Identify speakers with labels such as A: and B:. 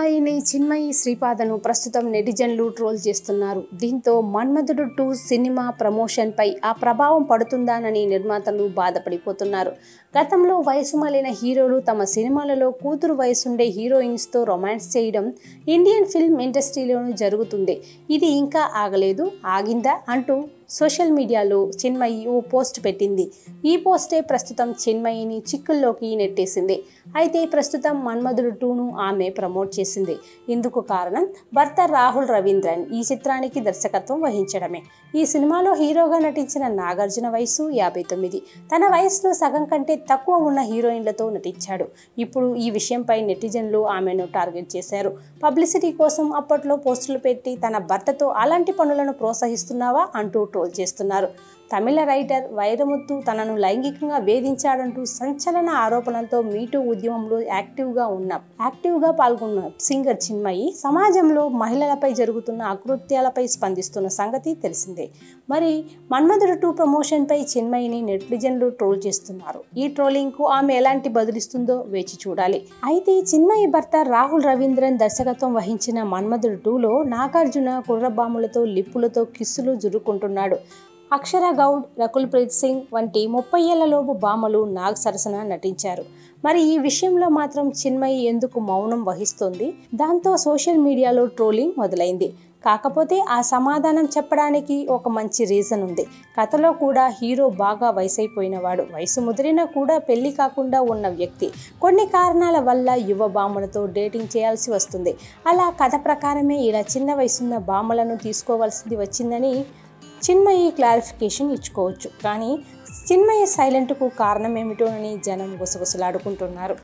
A: అమ్మాయిని చిన్మయి శ్రీపాదను ప్రస్తుతం నెటిజన్లు ట్రోల్ చేస్తున్నారు. దీంతో మన్మధుడు 2 సినిమా ప్రమోషన్ పై ఆ ప్రభావం పడుతుందానని నిర్మాతలు బాధపడిపోతున్నారు. గతంలో వయసు మళ్ళిన హీరోలు తమ సినిమాలలో కూతురు వయసుండే హీరోయిన్స్ తో రొమాన్స్ చేయడం ఇండియన్ ఫిల్మ్ ఇండస్ట్రీలోనూ జరుగుతుంది. ఇది ఇంకా ఆగలేదు, ఆగిందా అంటూ సోషల్ మీడియాలో చిన్మయి ఓ పోస్ట్ పెట్టింది. ఈ పోస్టే ప్రస్తుతం చిన్మయిని చిక్కుల్లోకి నెట్టేసింది. అయితే ప్రస్తుతం మన్మధుడు 2ను ఆమె ప్రమోట్ చేసింది. ఇందుకు కారణం భర్త రాహుల్ రవీంద్రన్ ఈ చిత్రానికి దర్శకత్వం వహించడమే. ఈ సినిమాలో హీరోగా నటించిన నాగార్జున వయసు 59. తన వయసులో సగం కంటే తక్కువ ఉన్న హీరోయిన్లతో నటించాడు. ఇప్పుడు ఈ విషయంపై నెటిజన్లు ఆమెను టార్గెట్ చేశారు. పబ్లిసిటీ కోసం అప్పట్లో పోస్టులు పెట్టి తన భర్తతో అలాంటి పనులను ప్రోత్సహిస్తున్నావా అంటూ ట్రోల్ చేస్తున్నారు. తమిళ రైటర్ వైరముత్తు తనను లైంగికంగా వేధించాడంటూ సంచలన ఆరోపణలతో మీటూ ఉద్యమంలో యాక్టివ్గా పాల్గొన్న సింగర్ చిన్మయి సమాజంలో మహిళలపై జరుగుతున్న అకృత్యాలపై స్పందిస్తున్న సంగతి తెలిసిందే. మరి మన్మధుడు 2 ప్రమోషన్ పై చిన్మయిని నెటిజన్లు ట్రోల్ చేస్తున్నారు. ఈ ట్రోలింగ్ కు ఆమె ఎలాంటి బదులిస్తుందో వేచి చూడాలి. అయితే చిన్మయి భర్త రాహుల్ రవీంద్రన్ దర్శకత్వం వహించిన మన్మధుడు 2లో నాగార్జున కుర్రబాములతో లిప్పులతో కిస్సులు జురుకుంటున్నాడు. అక్షర గౌడ్, రకుల్ ప్రీత్ సింగ్ వంటి 30 ఏళ్లలోపు భామలు నాగ్ సరసన నటించారు. మరి ఈ విషయంలో మాత్రం చిన్మయి ఎందుకు మౌనం వహిస్తోంది? దాంతో సోషల్ మీడియాలో ట్రోలింగ్ మొదలైంది. కాకపోతే ఆ సమాధానం చెప్పడానికి ఒక మంచి రీజన్ ఉంది. కథలో కూడా హీరో బాగా వయసైపోయినవాడు, వయసు ముదిరినా కూడా పెళ్లి కాకుండా ఉన్న వ్యక్తి కొన్ని కారణాల వల్ల యువ భామలతో డేటింగ్ చేయాల్సి వస్తుంది. అలా కథ ప్రకారమే ఇలా చిన్న వయసున్న భామలను తీసుకోవాల్సింది వచ్చిందని చిన్మయి క్లారిఫికేషన్ ఇచ్చుకోవచ్చు. కానీ చిన్మయి సైలెంట్కు కారణం ఏమిటోనని జనం గుసగుసలాడుకుంటున్నారు.